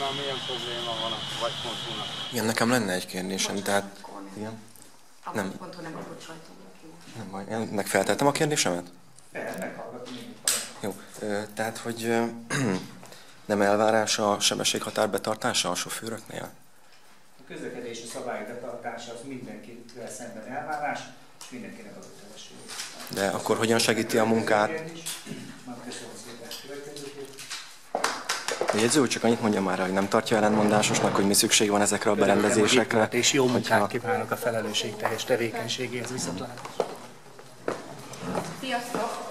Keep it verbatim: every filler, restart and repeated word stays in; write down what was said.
Valami milyen probléma van a vagypontúnak? Igen, nekem lenne egy kérdésem, tehát... Igen? A Nem. vagyponton nem adott sajtónak. Nem baj, én megfeltettem a kérdésemet? Meghallgatni. Jó, ö, tehát, hogy ö, nem elvárás a sebességhatár betartása a sofőröknél? A közlekedési szabályok betartása az mindenkivel szemben elvárás, és mindenkinek az kötelesség. De akkor hogyan segíti a munkát? Köszönöm szépen. A jegyző úr csak annyit mondja már, hogy nem tartja ellentmondásosnak, hogy mi szükség van ezekre a berendezésekre. És jó munkát hogyha... kívánok a felelősségteljes tevékenységéhez, viszontlátásra. Sziasztok!